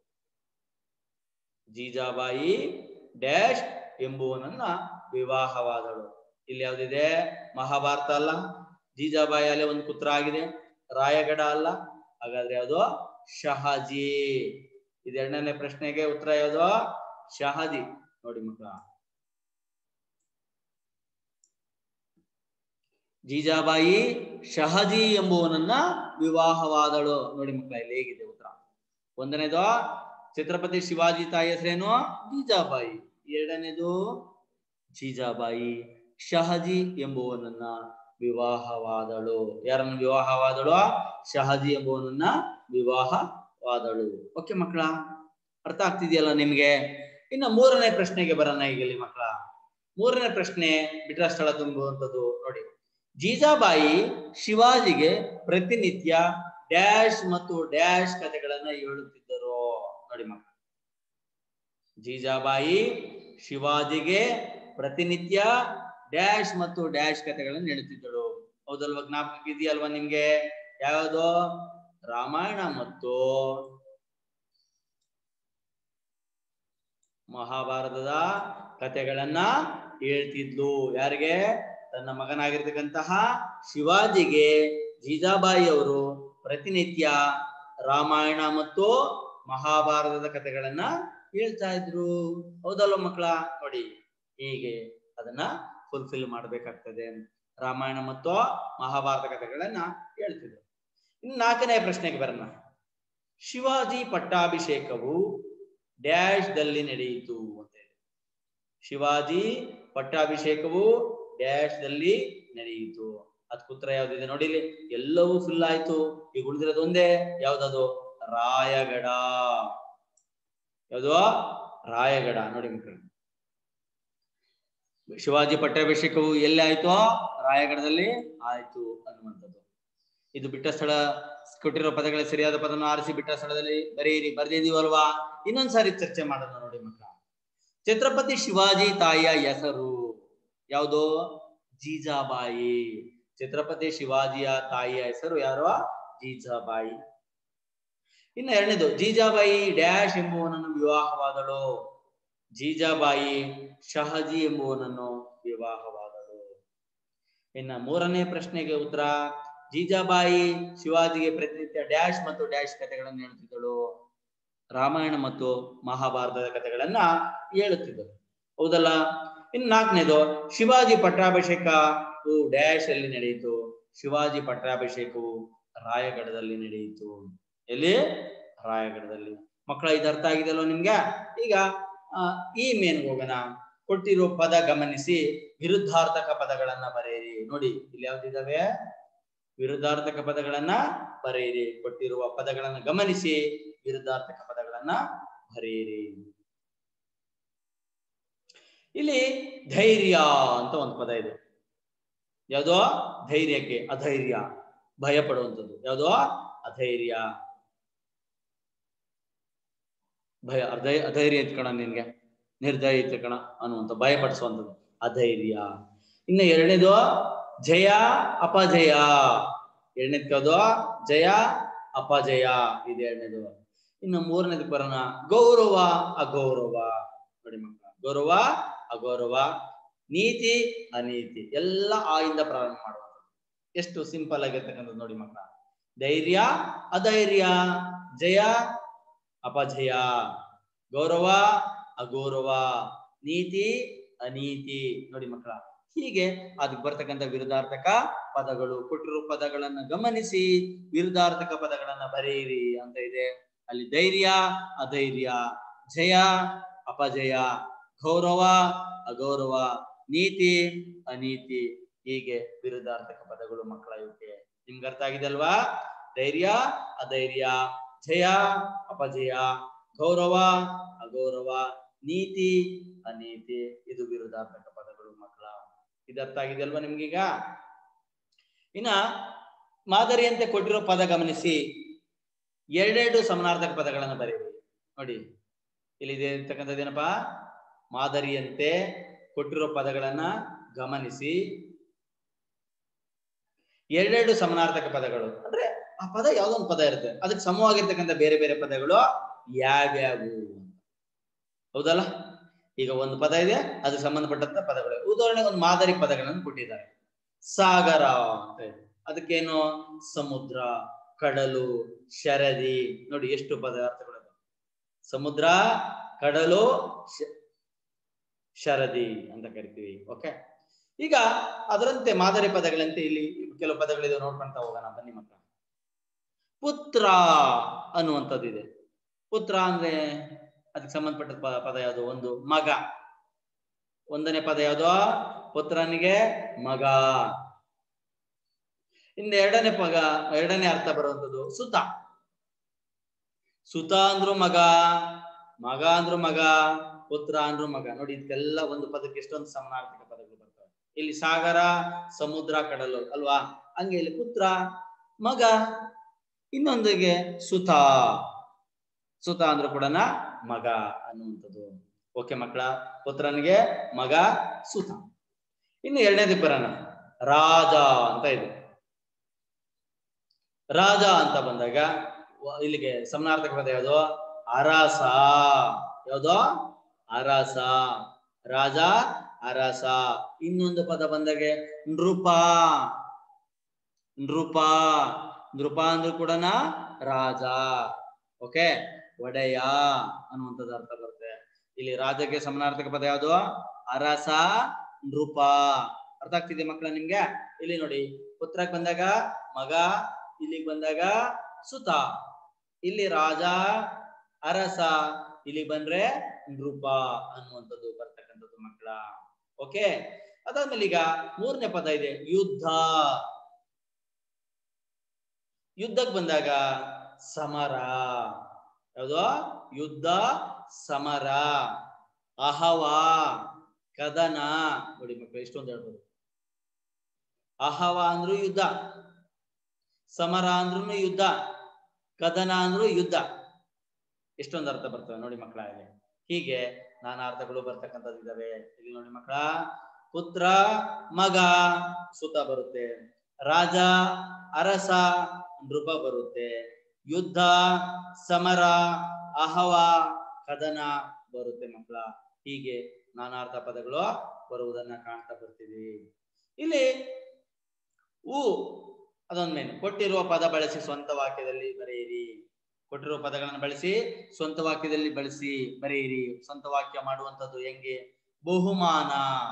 ಜೀಜಾಬಾಯಿ ಡ್ಯಾಶ್ ಎಂಬುವನನ್ನ ವಿವಾಹವಾದಳು. ಇಲ್ಲಿ ಯಾವ್ದಿದೆ? ಮಹಾಭಾರತ ಅಲ್ಲ, ಜೀಜಾಬಾಯಿ ಅಲ್ಲೇ ಒಂದು ಪುತ್ರ ಆಗಿದೆ. ರಾಯಗಢ ಅಲ್ಲ, ಹಾಗಾದ್ರೆ ಯಾವುದು? ಶಹಾಜಿ. ಇದು 2ನೇ ಪ್ರಶ್ನೆಗೆ ಉತ್ತರ ಯಾವುದು? ಶಹಾಜಿ. ನೋಡಿ ಮಕ್ಕಳ, ಜೀಜಾಬಾಯಿ ಶಹಾಜಿ ಎಂಬುವನನ್ನ ವಿವಾಹವಾದಳು. ನೋಡಿ ಮಕ್ಕಳ, ಇಲ್ಲಿ ಹೇಗಿದೆ ಉತ್ತರ? 1ನೇದು ಛತ್ರಪತಿ ಶಿವಾಜಿ ತಾಯಿ ಹೆಸರೇನು? ಜೀಜಾಬಾಯಿ. 2ನೇದು ಜೀಜಾಬಾಯಿ ಶಹಾಜಿ ಎಂಬುವನನ್ನ ವಿವಾಹವಾದಳು. ಯಾರನ್ನು ವಿವಾಹವಾದಳು? ಶಹಾಜಿ ಎಂಬುವನನ್ನ ವಿವಾಹವಾದಳು. ಓಕೆ ಮಕ್ಕಳ, ಅರ್ಥ ಆಗ್ತಿದೆಯಲ್ಲ ನಿಮ್ಗೆ? ಇನ್ನು 3ನೇ ಪ್ರಶ್ನೆಗೆ ಬರೋಣ. ಈಗ ಇಲ್ಲಿ ಮಕ್ಕಳ 3ನೇ ಪ್ರಶ್ನೆ ಬಿಟ್ಟ ಸ್ಥಳ ತುಂಬುವಂಥದ್ದು. ನೋಡಿ, ಜೀಜಾಬಾಯಿ ಶಿವಾಜಿಗೆ ಪ್ರತಿನಿತ್ಯ ಡ್ಯಾಶ್ ಮತ್ತು ಡ್ಯಾಶ್ ಕಥೆಗಳನ್ನ ಹೇಳುತ್ತಿದ್ದರು. ನೋಡಿ ಮಕ್ಕಳ, ಜೀಜಾಬಾಯಿ ಶಿವಾಜಿಗೆ ಪ್ರತಿನಿತ್ಯ ಡ್ಯಾಶ್ ಮತ್ತು ಡ್ಯಾಶ್ ಕಥೆಗಳನ್ನು ಹೇಳುತ್ತಿದ್ದಳು. ಹೌದಲ್ವಾ? ಜ್ಞಾಪಕ ಇದೆಯಲ್ವಾ ನಿಮ್ಗೆ? ಯಾವುದು? ರಾಮಾಯಣ ಮತ್ತು ಮಹಾಭಾರತದ ಕಥೆಗಳನ್ನ ಹೇಳ್ತಿದ್ಲು. ಯಾರಿಗೆ? ತನ್ನ ಮಗನಾಗಿರ್ತಕ್ಕಂತಹ ಶಿವಾಜಿಗೆ ಜೀಜಾಬಾಯಿ ಅವರು ಪ್ರತಿನಿತ್ಯ ರಾಮಾಯಣ ಮತ್ತು ಮಹಾಭಾರತದ ಕಥೆಗಳನ್ನ ಹೇಳ್ತಾ ಇದ್ರು. ಹೌದಲ್ವ ಮಕ್ಕಳ? ನೋಡಿ, ಹೀಗೆ ಅದನ್ನ ಫುಲ್ಫಿಲ್ ಮಾಡ್ಬೇಕಾಗ್ತದೆ. ರಾಮಾಯಣ ಮತ್ತು ಮಹಾಭಾರತ ಕಥೆಗಳನ್ನ ಹೇಳ್ತಿದ್ರು. ಇನ್ನು 4ನೇ ಪ್ರಶ್ನೆಗೆ ಬರೋಣ. ಶಿವಾಜಿ ಪಟ್ಟಾಭಿಷೇಕವು ಡ್ಯಾಶ್ ದಲ್ಲಿ ನಡೆಯಿತು ಅಂತ ಹೇಳಿ. ಶಿವಾಜಿ ಪಟ್ಟಾಭಿಷೇಕವು ಡ್ಯಾಶ್ ದಲ್ಲಿ ನಡೆಯಿತು. ಅದಕ್ಕೆ ಉತ್ತರ ಯಾವ್ದಿದೆ? ನೋಡಿ, ಇಲ್ಲಿ ಎಲ್ಲವೂ ಫುಲ್ ಆಯ್ತು. ಈಗ ಉಳಿದಿರೋದು ಒಂದೇ. ಯಾವ್ದದು? ರಾಯಗಢ. ಯಾವುದು? ರಾಯಗಢ. ನೋಡಿ ಮಕ್ಕಳು, ಶಿವಾಜಿ ಪಟ್ಟಾಭಿಷೇಕವು ಎಲ್ಲಿ ಆಯ್ತು? ರಾಯಗಢದಲ್ಲಿ ಆಯ್ತು ಅನ್ನುವಂಥದ್ದು. ಇದು ಬಿಟ್ಟ ಸ್ಥಳ. ಕೊಟ್ಟಿರೋ ಪದಗಳ ಸರಿಯಾದ ಪದವನ್ನು ಆರಿಸಿ ಬಿಟ್ಟ ಸ್ಥಳದಲ್ಲಿ ಬರೆಯಿರಿ. ಬರೆದಿದೀವಲ್ವಾ? ಇನ್ನೊಂದ್ಸಾರಿ ಚರ್ಚೆ ಮಾಡೋಣ. ನೋಡಿ ಮಕ್ಕಳ, ಛತ್ರಪತಿ ಶಿವಾಜಿ ತಾಯಿಯ ಹೆಸರು ಯಾವುದು? ಜೀಜಾಬಾಯಿ. ಛತ್ರಪತಿ ಶಿವಾಜಿಯ ತಾಯಿಯ ಹೆಸರು ಯಾರು? ಜೀಜಾಬಾಯಿ. ಇನ್ನು 2ನೇದು, ಜೀಜಾಬಾಯಿ ಡ್ಯಾಶ್ ಎಂಬುವನನ್ನು ವಿವಾಹವಾದಳು. ಜೀಜಾಬಾಯಿ ಶಹಾಜಿ ಎಂಬುವನನ್ನು ವಿವಾಹವಾದಳು. ಇನ್ನು 3ನೇ ಪ್ರಶ್ನೆಗೆ ಉತ್ತರ, ಜೀಜಾಬಾಯಿ ಶಿವಾಜಿಗೆ ಪ್ರತಿನಿತ್ಯ ಡ್ಯಾಶ್ ಮತ್ತು ಡ್ಯಾಶ್ ಕಥೆಗಳನ್ನು ಹೇಳುತ್ತಿದ್ದಳು. ರಾಮಾಯಣ ಮತ್ತು ಮಹಾಭಾರತದ ಕಥೆಗಳನ್ನ ಹೇಳುತ್ತಿದ್ದಳು. ಹೌದಲ್ಲ? ಇನ್ನು 4ನೇದು, ಶಿವಾಜಿ ಪಟ್ಟಾಭಿಷೇಕವು ಡ್ಯಾಶ್ ಅಲ್ಲಿ ನಡೆಯಿತು. ಶಿವಾಜಿ ಪಟ್ಟಾಭಿಷೇಕವು ರಾಯಗಢದಲ್ಲಿ ನಡೆಯಿತು. ಎಲ್ಲಿ? ರಾಯಗಢದಲ್ಲಿ. ಮಕ್ಕಳ, ಇದು ಅರ್ಥ ಆಗಿದೆಯಲ್ವ ನಿಮ್ಗೆ? ಈಗ ಈ ಮೇನ್ ಹೋಗೋಣ. ಕೊಟ್ಟಿರೋ ಪದ ಗಮನಿಸಿ ವಿರುದ್ಧಾರ್ಥಕ ಪದಗಳನ್ನ ಬರೆಯಿರಿ. ನೋಡಿ, ಇಲ್ಲಿ ಯಾವ್ದಿದಾವೆ? ವಿರುದ್ಧಾರ್ಥಕ ಪದಗಳನ್ನ ಬರೆಯಿರಿ. ಕೊಟ್ಟಿರುವ ಪದಗಳನ್ನ ಗಮನಿಸಿ ವಿರುದ್ಧಾರ್ಥಕ ಪದಗಳನ್ನ ಬರೆಯಿರಿ. ಇಲ್ಲಿ ಧೈರ್ಯ ಅಂತ ಒಂದು ಪದ ಇದೆ. ಯಾವುದೋ ಧೈರ್ಯಕ್ಕೆ ಅಧೈರ್ಯ, ಭಯ ಪಡುವಂಥದ್ದು. ಯಾವುದೋ ಅಧೈರ್ಯ, ಭಯ, ಅಧೈರ್ಯ ಇತ್ಕಣ, ನಿನ್ಗೆ ನಿರ್ದಯ ಇತ್ಕಣ ಅನ್ನುವಂಥ ಭಯ ಪಡಿಸುವಂಥದ್ದು ಅಧೈರ್ಯ. ಇನ್ನು ಎರಡನೇದು ಜಯ ಅಪಜಯ. ಎರಡನೇದು ಯಾವುದು? ಜಯ ಅಪಜಯ, ಇದು ಎರಡನೇದು. ಇನ್ನು ಮೂರನೇದು ಬರೋಣ, ಗೌರವ ಅಗೌರವ. ನೋಡಿ ಮಕ್ಕಳ, ಗೌರವ ಅಗೌರವ, ನೀತಿ ಅನೀತಿ, ಎಲ್ಲ ಆಯಿಂದ ಪ್ರಾರಂಭ ಮಾಡುವಂಥದ್ದು. ಎಷ್ಟು ಸಿಂಪಲ್ ಆಗಿರ್ತಕ್ಕಂಥದ್ದು ನೋಡಿ ಮಕ್ಕಳ. ಧೈರ್ಯ ಅಧೈರ್ಯ, ಜಯ ಅಪಜಯ, ಗೌರವ ಅಗೌರವ, ನೀತಿ ಅನೀತಿ. ನೋಡಿ ಮಕ್ಕಳ, ಹೀಗೆ ಅದಕ್ಕೆ ಬರ್ತಕ್ಕಂಥ ವಿರುದ್ಧಾರ್ಥಕ ಪದಗಳು. ಕೊಟ್ಟಿರುವ ಪದಗಳನ್ನ ಗಮನಿಸಿ ವಿರುದ್ಧಾರ್ಥಕ ಪದಗಳನ್ನ ಬರೆಯಿರಿ ಅಂತ ಇದೆ. ಅಲ್ಲಿ ಧೈರ್ಯ ಅಧೈರ್ಯ, ಜಯ ಅಪಜಯ, ಗೌರವ ಅಗೌರವ, ನೀತಿ ಅನೀತಿ, ಹೀಗೆ ವಿರುದ್ಧಾರ್ಥಕ ಪದಗಳು ಮಕ್ಕಳ. ಇವಕ್ಕೆ ನಿಮ್ಗೆ ಅರ್ಥ ಆಗಿದೆ ಅಲ್ವಾ? ಧೈರ್ಯ ಅಧೈರ್ಯ, ಜಯ ಅಪಜಯ, ಗೌರವ ಅಗೌರವ, ನೀತಿ ಅನೀತಿ, ಇದು ವಿರುದ್ಧಾರ್ಥಕ ಪದಗಳು ಮಕ್ಕಳ. ಇದು ಅರ್ಥ ಆಗಿದೆ ಅಲ್ವಾ ನಿಮ್ಗೀಗ? ಇನ್ನ ಮಾದರಿಯಂತೆ ಕೊಟ್ಟಿರೋ ಪದ ಗಮನಿಸಿ ಎರಡೆರಡು ಸಮಾನಾರ್ಥಕ ಪದಗಳನ್ನು ಬರೆಯಿರಿ. ನೋಡಿ ಇಲ್ಲಿ ಇರ್ತಕ್ಕಂಥದ್ದೇನಪ್ಪಾ, ಮಾದರಿಯಂತೆ ಕೊಟ್ಟಿರೋ ಪದಗಳನ್ನ ಗಮನಿಸಿ ಎರಡೆರಡು ಸಮಾನಾರ್ಥಕ ಪದಗಳು. ಅಂದ್ರೆ ಆ ಪದ ಯಾವ್ದೊಂದು ಪದ ಇರುತ್ತೆ, ಅದಕ್ಕೆ ಸಮವಾಗಿರ್ತಕ್ಕಂಥ ಬೇರೆ ಬೇರೆ ಪದಗಳು ಯಾವ್ಯಾವು, ಹೌದಲ್ಲ? ಈಗ ಒಂದು ಪದ ಇದೆ, ಅದಕ್ಕೆ ಸಂಬಂಧಪಟ್ಟಂತ ಪದಗಳು. ಉದಾಹರಣೆಗೆ ಒಂದು ಮಾದರಿ ಪದಗಳನ್ನು ಕೊಟ್ಟಿದ್ದಾರೆ. ಸಾಗರ ಅಂತ ಇದೆ, ಅದಕ್ಕೇನು ಸಮುದ್ರ, ಕಡಲು, ಶರದಿ. ನೋಡಿ ಎಷ್ಟು ಪದಾರ್ಥಗಳು, ಸಮುದ್ರ, ಕಡಲು, ಶರದಿ ಅಂತ ಕರಿತೀವಿ. ಓಕೆ, ಈಗ ಅದರಂತೆ ಮಾದರಿ ಪದಗಳಂತೆ ಇಲ್ಲಿ ಕೆಲವು ಪದಗಳಿದೆ, ನೋಡ್ಕೊಂತ ಹೋಗೋಣ ಬನ್ನಿ ಮಕ್ಕಳ. ಪುತ್ರ ಅನ್ನುವಂಥದ್ದು ಇದೆ. ಪುತ್ರ ಅಂದ್ರೆ ಅದಕ್ಕೆ ಸಂಬಂಧಪಟ್ಟ ಪದ ಯಾವುದು? ಒಂದು ಮಗ. ಒಂದನೇ ಪದ ಯಾವುದು? ಪುತ್ರನಿಗೆ ಮಗ. ಇನ್ನು ಎರಡನೇ ಅರ್ಥ ಬರುವಂಥದ್ದು ಸುತ. ಸುತ ಅಂದ್ರು ಮಗ, ಮಗ ಅಂದ್ರು ಮಗ, ಪುತ್ರ ಅಂದ್ರು ಮಗ. ನೋಡಿ ಇದಕ್ಕೆಲ್ಲ ಒಂದು ಪದಕ್ಕೆ ಎಷ್ಟೊಂದು ಸಮಾನಾರ್ಥಕ ಪದಗಳು ಬರ್ತವೆ. ಇಲ್ಲಿ ಸಾಗರ, ಸಮುದ್ರ, ಕಡಲು ಅಲ್ವಾ? ಹಂಗೆ ಇಲ್ಲಿ ಪುತ್ರ, ಮಗ, ಇನ್ನೊಂದಿಗೆ ಸುತ. ಸುತ ಅಂದ್ರು ಕೂಡ ಮಗ ಅನ್ನುವಂಥದ್ದು. ಓಕೆ ಮಕ್ಕಳ, ಪುತ್ರನಿಗೆ ಮಗ, ಸುತ. ಇನ್ನು ಎರಡನೇದಕ್ಕೆ ಬರೋಣ, ರಾಜ ಅಂತ ಇದೆ. ರಾಜ ಅಂತ ಬಂದಾಗ ಇಲ್ಲಿಗೆ ಸಮಾನಾರ್ಥಕ ಪದ ಯಾವುದು? ಅರಸ. ಯಾವುದು? ಅರಸ, ರಾಜ, ಅರಸ. ಇನ್ನೊಂದು ಪದ ಬಂದಾಗೆ ನೃಪ. ನೃಪ, ನೃಪ ಅಂದ್ರೂ ಕೂಡ ರಾಜ. ಓಕೆ, ಒಡೆಯ ಅನ್ನುವಂಥದ್ದು ಅರ್ಥ ಬರುತ್ತೆ. ಇಲ್ಲಿ ರಾಜಕ್ಕೆ ಸಮಾನಾರ್ಥಕ ಪದ ಯಾವುದು? ಅರಸ, ನೃಪ. ಅರ್ಥ ಆಗ್ತಿದೆ ಮಕ್ಕಳ ನಿಮ್ಗೆ? ಇಲ್ಲಿ ನೋಡಿ, ಪುತ್ರಕ್ಕೆ ಬಂದಾಗ ಮಗ, ಇಲ್ಲಿಗೆ ಬಂದಾಗ ಸುತ, ಇಲ್ಲಿ ರಾಜ, ಅರಸ, ಇಲ್ಲಿ ಬಂದ್ರೆ ನೃಪ ಅನ್ನುವಂಥದ್ದು ಬರ್ತಕ್ಕಂಥದ್ದು ಮಕ್ಕಳ. ಓಕೆ, ಅದಾದ್ಮೇಲೆ ಈಗ ಮೂರನೇ ಪದ ಇದೆ, ಯುದ್ಧ. ಯುದ್ಧಕ್ಕೆ ಬಂದಾಗ ಸಮರ. ಯಾವುದು? ಯುದ್ಧ, ಸಮರ, ಅಹವ, ಕದನ. ನೋಡಿ ಮಕ್ಕಳು, ಇಷ್ಟೊಂದು ಹೇಳ್ಬೋದು. ಅಹವ ಅಂದ್ರು ಯುದ್ಧ, ಸಮರ ಅಂದ್ರೂ ಯುದ್ಧ, ಕದನ ಅಂದ್ರು ಯುದ್ಧ. ಎಷ್ಟೊಂದು ಅರ್ಥ ಬರ್ತವೆ ನೋಡಿ ಮಕ್ಕಳ. ಹೀಗೆ ನಾನಾ ಅರ್ಥಗಳು ಬರ್ತಕ್ಕಂಥದ್ದು ಇದಾವೆ. ಇಲ್ಲಿ ನೋಡಿ ಮಕ್ಕಳ, ಪುತ್ರ, ಮಗ, ಸುತ ಬರುತ್ತೆ. ರಾಜ, ಅರಸ, ನೃಪ ಬರುತ್ತೆ. ಯುದ್ಧ, ಸಮರ, ಅಹವ, ಕದನ ಬರುತ್ತೆ ಮಕ್ಕಳ. ಹೀಗೆ ನಾನಾರ್ಥ ಪದಗಳು ಬರುವುದನ್ನ ಕಾಣ್ತಾ ಬರ್ತೀವಿ. ಇಲ್ಲಿ ಊ ಅದೊಂದ್ಮೇಲೆ ಕೊಟ್ಟಿರುವ ಪದ ಬಳಸಿ ಸ್ವಂತ ವಾಕ್ಯದಲ್ಲಿ ಬರೆಯಿರಿ. ಕೊಟ್ಟಿರುವ ಪದಗಳನ್ನು ಬಳಸಿ ಸ್ವಂತ ವಾಕ್ಯದಲ್ಲಿ ಬಳಸಿ ಬರೆಯಿರಿ. ಸ್ವಂತ ವಾಕ್ಯ ಮಾಡುವಂಥದ್ದು ಹೆಂಗೆ? ಬಹುಮಾನ.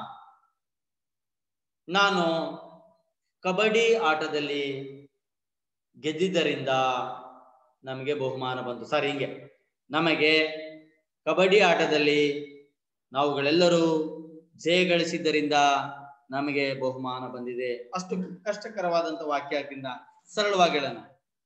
ನಾನು ಕಬಡ್ಡಿ ಆಟದಲ್ಲಿ ಗೆದ್ದಿದ್ದರಿಂದ ನಮಗೆ ಬಹುಮಾನ ಬಂತು. ಸರಿ, ಹಿಂಗೆ ನಮಗೆ ಕಬಡ್ಡಿ ಆಟದಲ್ಲಿ ನಾವುಗಳೆಲ್ಲರೂ ಜಯ ಗಳಿಸಿದ್ದರಿಂದ ನಮಗೆ ಬಹುಮಾನ ಬಂದಿದೆ. ಅಷ್ಟು ಕಷ್ಟಕರವಾದಂತ ವಾಕ್ಯ ಆಗಿಂದ ಸರಳವಾಗಿ ಹೇಳೋಣ.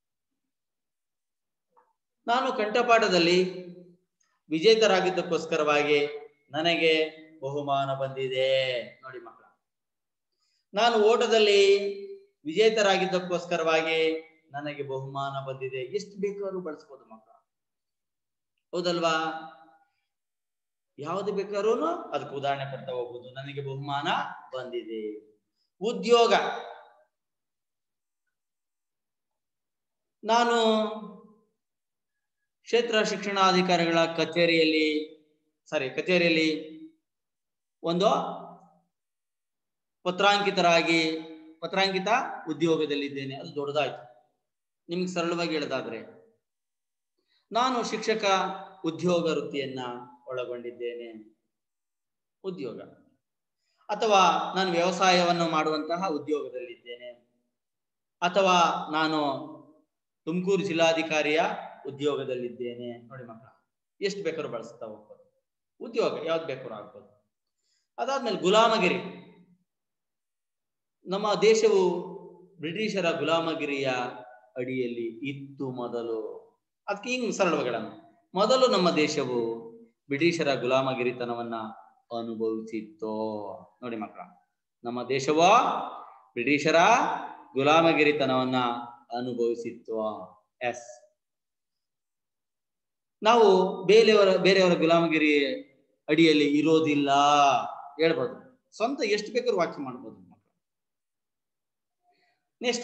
ನಾನು ಕಂಠಪಾಠದಲ್ಲಿ ವಿಜೇತರಾಗಿದ್ದಕ್ಕೋಸ್ಕರವಾಗಿ ನನಗೆ ಬಹುಮಾನ ಬಂದಿದೆ. ನೋಡಿ ಮಕ್ಕಳ, ನಾನು ಓಟದಲ್ಲಿ ವಿಜೇತರಾಗಿದ್ದಕ್ಕೋಸ್ಕರವಾಗಿ ನನಗೆ ಬಹುಮಾನ ಬಂದಿದೆ. ಎಷ್ಟು ಬೇಕಾದ್ರೂ ಬಳಸ್ಬೋದು ಮಕ್ಕಳ, ಹೌದಲ್ವಾ? ಯಾವ್ದು ಬೇಕಾದ್ರೂ ಅದಕ್ಕೆ ಉದಾಹರಣೆ ಕೊಡ್ತಾ ಹೋಗ್ಬೋದು. ನನಗೆ ಬಹುಮಾನ ಬಂದಿದೆ. ಉದ್ಯೋಗ, ನಾನು ಕ್ಷೇತ್ರ ಶಿಕ್ಷಣಾಧಿಕಾರಿಗಳ ಕಚೇರಿಯಲ್ಲಿ ಒಂದು ಪತ್ರಾಂಕಿತ ಉದ್ಯೋಗದಲ್ಲಿದ್ದೇನೆ. ಅದು ದೊಡ್ಡದಾಯ್ತು. ನಿಮ್ಗೆ ಸರಳವಾಗಿ ಹೇಳೋದಾದ್ರೆ, ನಾನು ಶಿಕ್ಷಕ ಉದ್ಯೋಗ ವೃತ್ತಿಯನ್ನ ಒಳಗೊಂಡಿದ್ದೇನೆ. ಉದ್ಯೋಗ. ಅಥವಾ ನಾನು ವ್ಯವಸಾಯವನ್ನು ಮಾಡುವಂತಹ ಉದ್ಯೋಗದಲ್ಲಿದ್ದೇನೆ. ಅಥವಾ ನಾನು ತುಮಕೂರು ಜಿಲ್ಲಾಧಿಕಾರಿಯ ಉದ್ಯೋಗದಲ್ಲಿದ್ದೇನೆ. ನೋಡಿ ಮಕ್ಕಳ, ಎಷ್ಟು ಬೇಕಾದ್ರೂ ಬಳಸ್ತಾ ಹೋಗ್ಬೋದು. ಉದ್ಯೋಗ ಯಾವ್ದು ಬೇಕಾದ್ರೂ ಆಗ್ಬೋದು. ಅದಾದ್ಮೇಲೆ ಗುಲಾಮಗಿರಿ. ನಮ್ಮ ದೇಶವು ಬ್ರಿಟಿಷರ ಗುಲಾಮಗಿರಿಯ ಅಡಿಯಲ್ಲಿ ಇತ್ತು ಮೊದಲು. ಅದಕ್ಕೆ ಹಿಂಗ್ ಸರಳಗಳನ್ನು, ಮೊದಲು ನಮ್ಮ ದೇಶವು ಬ್ರಿಟಿಷರ ಗುಲಾಮಗಿರಿತನವನ್ನ ಅನುಭವಿಸಿತ್ತು. ನೋಡಿ ಮಕ್ಕಳ, ನಮ್ಮ ದೇಶವು ಬ್ರಿಟಿಷರ ಗುಲಾಮಗಿರಿತನವನ್ನ ಅನುಭವಿಸಿತ್ತು. ಎಸ್, ನಾವು ಬೇರೆಯವರ ಗುಲಾಮಗಿರಿ ಅಡಿಯಲ್ಲಿ ಇರೋದಿಲ್ಲ ಹೇಳ್ಬೋದು. ಸ್ವಂತ ಎಷ್ಟು ಬೇಕಾದ್ರೂ ವಾಕ್ಯ ಮಾಡ್ಬೋದು ಮಕ್ಕಳು. ನೆಕ್ಸ್ಟ್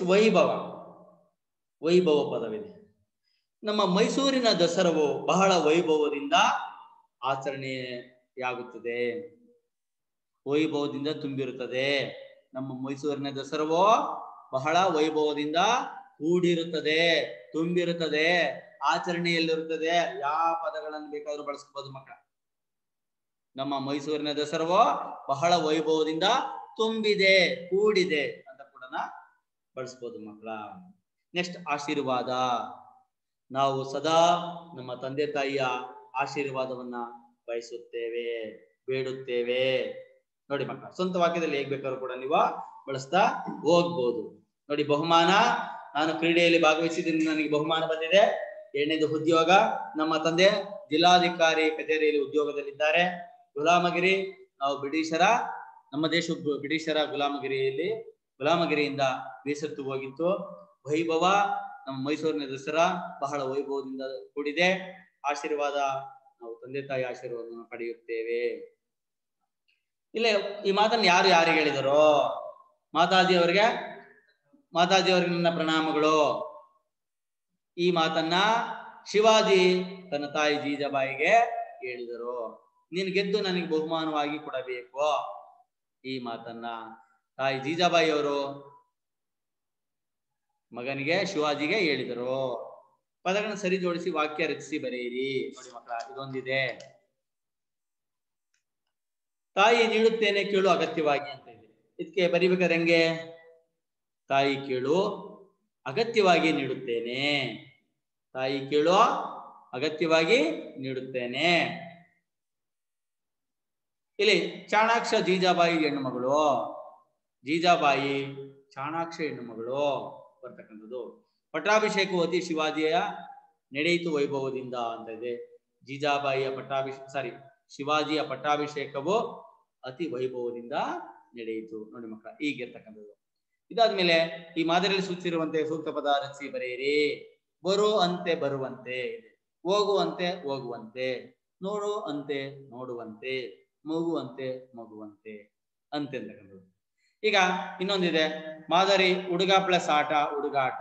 ವೈಭವ ಪದವಿದೆ. ನಮ್ಮ ಮೈಸೂರಿನ ದಸರಾವು ಬಹಳ ವೈಭವದಿಂದ ಆಚರಣೆಯಾಗುತ್ತದೆ. ವೈಭವದಿಂದ ತುಂಬಿರುತ್ತದೆ. ನಮ್ಮ ಮೈಸೂರಿನ ದಸರಾವು ಬಹಳ ವೈಭವದಿಂದ ಕೂಡಿರುತ್ತದೆ, ತುಂಬಿರುತ್ತದೆ, ಆಚರಣೆಯಲ್ಲಿರುತ್ತದೆ. ಯಾವ ಪದಗಳನ್ನು ಬೇಕಾದ್ರೂ ಬಳಸ್ಕೋಬಹುದು ಮಕ್ಕಳ. ನಮ್ಮ ಮೈಸೂರಿನ ದಸರಾವು ಬಹಳ ವೈಭವದಿಂದ ತುಂಬಿದೆ, ಕೂಡಿದೆ ಅಂತ ಕೂಡ ಬಳಸ್ಬೋದು ಮಕ್ಕಳ. ನೆಕ್ಸ್ಟ್ ಆಶೀರ್ವಾದ. ನಾವು ಸದಾ ನಮ್ಮ ತಂದೆ ತಾಯಿಯ ಆಶೀರ್ವಾದವನ್ನ ಬಯಸುತ್ತೇವೆ, ಬೇಡುತ್ತೇವೆ. ನೋಡಿ ಮಕ್ಕಳ, ಸ್ವಂತ ವಾಕ್ಯದಲ್ಲಿ ಹೇಗ್ ಬೇಕಾದ್ರೂ ಕೂಡ ನೀವು ಬಳಸ್ತಾ ಹೋಗ್ಬೋದು. ನೋಡಿ, ಬಹುಮಾನ, ನಾನು ಕ್ರೀಡೆಯಲ್ಲಿ ಭಾಗವಹಿಸಿದ್ದೀನಿ, ನನಗೆ ಬಹುಮಾನ ಬಂದಿದೆ. ಎರಡನೇದು ಉದ್ಯೋಗ, ನಮ್ಮ ತಂದೆ ಜಿಲ್ಲಾಧಿಕಾರಿ ಕಚೇರಿಯಲ್ಲಿ ಉದ್ಯೋಗದಲ್ಲಿದ್ದಾರೆ. ಗುಲಾಮಗಿರಿ, ನಾವು ನಮ್ಮ ದೇಶ ಬ್ರಿಟಿಷರ ಗುಲಾಮಗಿರಿಯಿಂದ ಬೇಸತ್ತು ಹೋಗಿತ್ತು. ವೈಭವ, ನಮ್ಮ ಮೈಸೂರಿನ ದಸರಾ ಬಹಳ ವೈಭವದಿಂದ ಕೂಡಿದೆ. ಆಶೀರ್ವಾದ, ನಾವು ತಂದೆ ತಾಯಿ ಆಶೀರ್ವಾದವನ್ನು ಪಡೆಯುತ್ತೇವೆ. ಇಲ್ಲ, ಈ ಮಾತನ್ನು ಯಾರಿಗೆ ಹೇಳಿದರೋ? ಮಾತಾಜಿಯವರಿಗೆ ನನ್ನ ಪ್ರಣಾಮಗಳು. ಈ ಮಾತನ್ನ ಶಿವಾಜಿ ತನ್ನ ತಾಯಿ ಜೀಜಾಬಾಯಿಗೆ ಹೇಳಿದರು. ನೀನು ಗೆದ್ದು ನನಗೆ ಬಹುಮಾನವಾಗಿ ಕೊಡಬೇಕು. ಈ ಮಾತನ್ನ ತಾಯಿ ಜೀಜಾಬಾಯಿ ಅವರು ಮಗನಿಗೆ ಶಿವಾಜಿಗೆ ಹೇಳಿದರು. ಪದಗಳನ್ನು ಸರಿ ಜೋಡಿಸಿ ವಾಕ್ಯ ರಚಿಸಿ ಬರೆಯಿರಿ. ನೋಡಿ ಮಕ್ಕಳ, ಇದೊಂದಿದೆ. ತಾಯಿ ನೀಡುತ್ತೇನೆ ಕೇಳು ಅಗತ್ಯವಾಗಿ ಅಂತ ಇದೆ. ಇದಕ್ಕೆ ಬರಿಬೇಕಾದ್ರೆ ಹೆಂಗೆ? ತಾಯಿ ಕೇಳು ಅಗತ್ಯವಾಗಿ ನೀಡುತ್ತೇನೆ. ತಾಯಿ ಕೇಳು ಅಗತ್ಯವಾಗಿ ನೀಡುತ್ತೇನೆ. ಇಲ್ಲಿ ಚಾಣಾಕ್ಷ ಜೀಜಾಬಾಯಿ ಹೆಣ್ಣು ಮಗಳು, ಜೀಜಾಬಾಯಿ ಚಾಣಾಕ್ಷ ಹೆಣ್ಣು ಮಗಳು ಬರ್ತಕ್ಕಂಥದ್ದು. ಪಟ್ಟಾಭಿಷೇಕವು ಶಿವಾಜಿಯ ನಡೆಯಿತು ವೈಭವದಿಂದ ಅಂತ ಇದೆ. ಜೀಜಾಬಾಯಿಯ ಶಿವಾಜಿಯ ಪಟ್ಟಾಭಿಷೇಕವು ಅತಿ ವೈಭವದಿಂದ ನಡೆಯಿತು. ನೋಡಿ ಮಕ್ಕಳ, ಹೀಗಿರ್ತಕ್ಕಂಥದ್ದು. ಇದಾದ್ಮೇಲೆ ಈ ಮಾದರಿಯಲ್ಲಿ ಸೂಚಿಸಿರುವಂತೆ ಸೂಕ್ತ ಪದ ರಚಿಸಿ ಬರೆಯಿರಿ. ಬರುವಂತೆ ಬರುವಂತೆ, ಹೋಗುವಂತೆ ಹೋಗುವಂತೆ, ನೋಡುವಂತೆ ನೋಡುವಂತೆ, ಮಗುವಂತೆ ಮಗುವಂತೆ ಅಂತಕ್ಕಂಥದ್ದು. ಈಗ ಇನ್ನೊಂದಿದೆ ಮಾದರಿ. ಹುಡುಗ ಪ್ಲಸ್ ಆಟ ಹುಡುಗಾಟ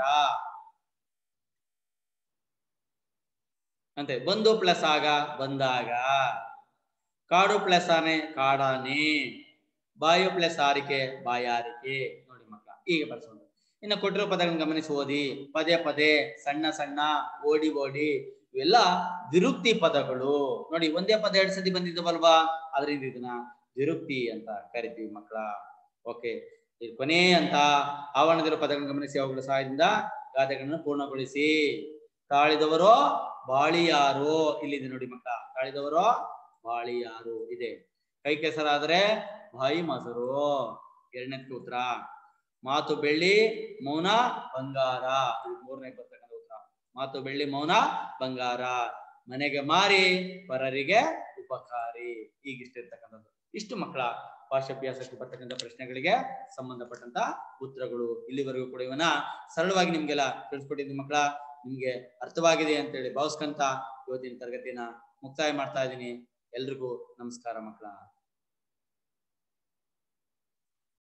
ಅಂತೆ. ಬಂದು ಪ್ಲಸ್ ಆಗ ಬಂದಾಗ, ಕಾಡು ಪ್ಲಸ್ ಆನೆ ಕಾಡಾನೆ, ಬಾಯು ಪ್ಲಸ್ ಆರಿಕೆ ಬಾಯಾರಿಕೆ. ನೋಡಿ ಮಕ್ಕಳ, ಹೀಗೆ ಬಳಸೋದು. ಇನ್ನು ಕೊಟ್ಟಿರೋ ಪದಗಳನ್ನು ಗಮನಿಸಿ ಓದಿ. ಪದೇ ಪದೇ, ಸಣ್ಣ ಸಣ್ಣ, ಓಡಿ ಓಡಿ, ಇವೆಲ್ಲ ವಿರುಕ್ತಿ ಪದಗಳು. ನೋಡಿ, ಒಂದೇ ಪದ 2 ಸತಿ ಬಂದಿದ್ದವಲ್ವಾ, ಅದರಿಂದ ಇದನ್ನ ವಿರುಕ್ತಿ ಅಂತ ಕರಿತೀವಿ ಮಕ್ಕಳ. ಓಕೆ, ಇದು ಕೊನೆ ಅಂತ. ಆವರಣದಿರುವ ಪದಗಳನ್ನು ಗಮನಿಸಿ ಅವುಗಳ ಸಹಾಯದಿಂದ ಗಾದೆಗಳನ್ನು ಪೂರ್ಣಗೊಳಿಸಿ. ತಾಳಿದವರು ಬಾಳಿಯಾರು, ಇಲ್ಲಿದೆ ನೋಡಿ ಮಕ್ಕಳ. ತಾಳಿದವರು ಬಾಳಿಯಾರು ಇದೆ. ಕೈ ಕೆಸರಾದ್ರೆ ಬಾಯಿ ಮೊಸರು. ಎರಡನೇದಕ್ಕೆ ಉತ್ತರ. ಮಾತು ಬೆಳ್ಳಿ ಮೌನ ಬಂಗಾರ, ಮೂರನೇ ಬರ್ತಕ್ಕಂಥ ಉತ್ತರ. ಮಾತು ಬೆಳ್ಳಿ ಮೌನ ಬಂಗಾರ, ಮನೆಗೆ ಮಾರಿ ಪರರಿಗೆ ಉಪಕಾರಿ. ಈಗಿಷ್ಟಿರ್ತಕ್ಕಂಥದ್ದು. ಇಷ್ಟು ಮಕ್ಕಳ ಭಾಷಾಭ್ಯಾಸಕ್ಕೆ ಬರ್ತಕ್ಕಂಥ ಪ್ರಶ್ನೆಗಳಿಗೆ ಸಂಬಂಧಪಟ್ಟಂತ ಉತ್ತರಗಳು. ಇಲ್ಲಿವರೆಗೂ ಕೂಡ ಇವನ್ನ ಸರಳವಾಗಿ ನಿಮ್ಗೆಲ್ಲ ತಿಳಿಸ್ಕೊಟ್ಟಿದ್ದೀನಿ ಮಕ್ಕಳ. ನಿಮ್ಗೆ ಅರ್ಥವಾಗಿದೆ ಅಂತ ಹೇಳಿ ಭಾವಿಸ್ಕಂತ ಇವತ್ತಿನ ತರಗತಿನ ಮುಕ್ತಾಯ ಮಾಡ್ತಾ ಇದ್ದೀನಿ. ಎಲ್ರಿಗೂ ನಮಸ್ಕಾರ ಮಕ್ಕಳ.